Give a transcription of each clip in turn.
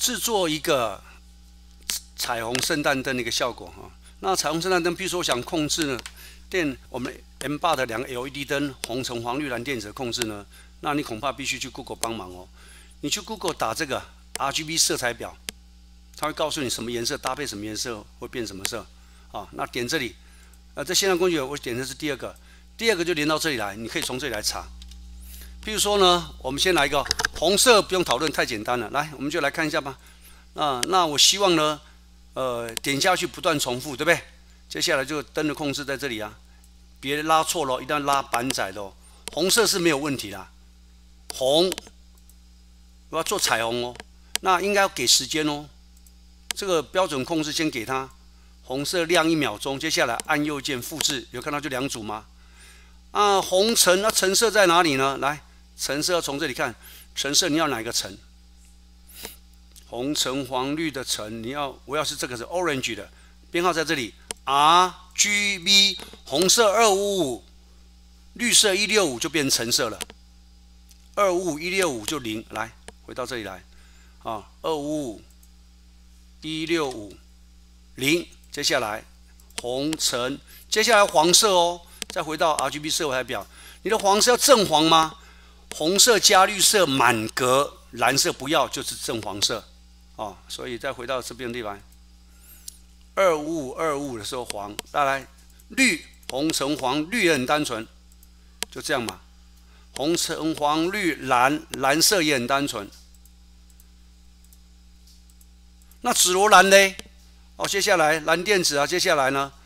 制作一个彩虹圣诞灯的一个效果哈。那彩虹圣诞灯，比如说我想控制呢我们 M8 的2个 LED 灯红橙黄绿蓝靛紫的控制呢，那你恐怕必须去 Google 帮忙哦。你去 Google 打这个 RGB 色彩表，它会告诉你什么颜色搭配什么颜色会变什么色啊。那点这里，这线上工具我点的是第二个就连到这里来，你可以从这里来查。譬如说呢，我们先来一个红色，不用讨论，太简单了。来，我们就来看一下吧。那我希望呢，点下去不断重复，对不对？接下来就灯的控制在这里啊，别拉错了，一定要拉板窄的哦。红色是没有问题啦，红我要做彩虹哦，那应该要给时间哦。这个标准控制先给它，红色亮1秒钟，接下来按右键复制，有看到就2组吗？红橙，那橙色在哪里呢？来，橙色要从这里看，橙色你要哪一个橙？红橙黄绿的橙，我要是这个是 orange 的，编号在这里 RGB， 红色255，绿色165就变成橙色了，255 165就0，来回到这里来，255 165 0，接下来红橙，接下来黄色哦，再回到 RGB 色彩表，你的黄色要正黄吗？红色加绿色满格，蓝色不要，就是正黄色。所以再回到这边的地方，255的时候黄，再来绿，红橙黄绿也很单纯，就这样嘛。红橙黄绿蓝，蓝色也很单纯。那紫罗兰呢？接下来蓝靛紫啊，接下来呢，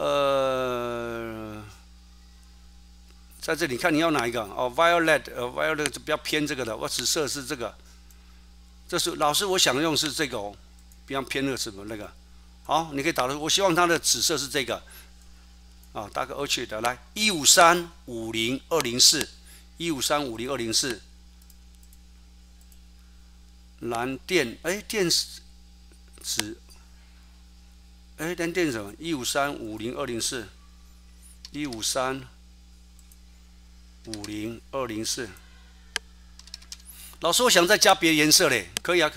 在这里看你要哪一个？violet 比较偏这个的，我紫色是这个。这是老师我想用是这个哦，比较偏什么那个。好，你可以打的，我希望它的紫色是这个。打个 Orchid 来153-50204，153-50204，蓝靛，靛紫，蓝靛什么？153-50204，153-50204。老师，我想再加别的颜色嘞，可以啊。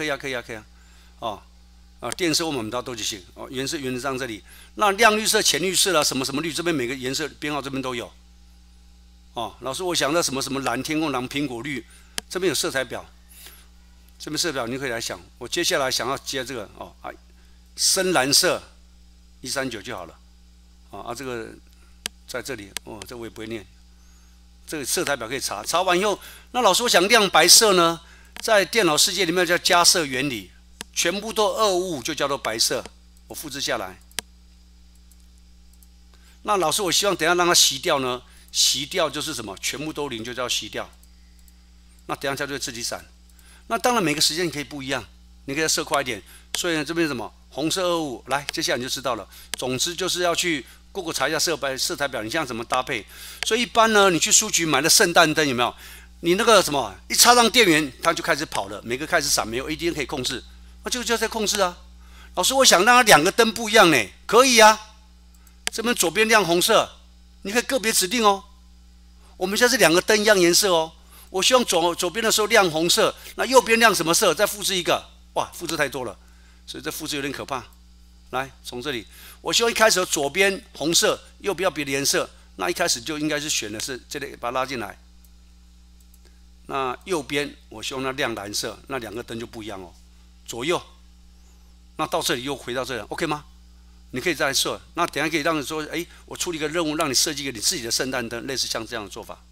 靛色我们都就行哦，颜色原则上这里，那亮绿色、浅绿色啦，什么什么绿，这边每个颜色编号这边都有。老师，我想那什么什么蓝、天空蓝、苹果绿，这边有色彩表，这边色彩表你可以来想。我接下来想要接这个深蓝色139就好了。这个在这里这我也不会念。这个色彩表可以查，查完以后，那老师我想亮白色呢，在电脑世界里面叫加色原理，全部都255就叫做白色，我复制下来。那老师我希望等一下让它熄掉呢，熄掉就是什么？全部都0就叫熄掉。那等一下就会自己闪。那当然每个时间你可以不一样，你可以再设快一点。所以呢这边什么红色255，来，接下来你就知道了。总之就是要去Google 查一下色彩表，你现在怎么搭配？所以一般呢，你去书局买的圣诞灯有没有？你那个什么一插上电源，它就开始跑了，每个开始闪，没有 ADN 可以控制，那就在控制啊。老师，我想让它2个灯不一样呢，可以啊。这边左边亮红色，你可以个别指定哦。我们现在是2个灯一样颜色哦。我希望左边的时候亮红色，那右边亮什么色？再复制一个，哇，复制太多了，所以这复制有点可怕。来，从这里，我希望一开始左边红色，右边要别的颜色，那一开始就应该是选的是这里，把它拉进来。那右边我希望它亮蓝色，那2个灯就不一样哦，左右。那到这里又回到这里 ，OK 吗？你可以再来设。那等一下可以让你说，我出了一个任务，让你设计一个你自己的圣诞灯，类似像这样的做法。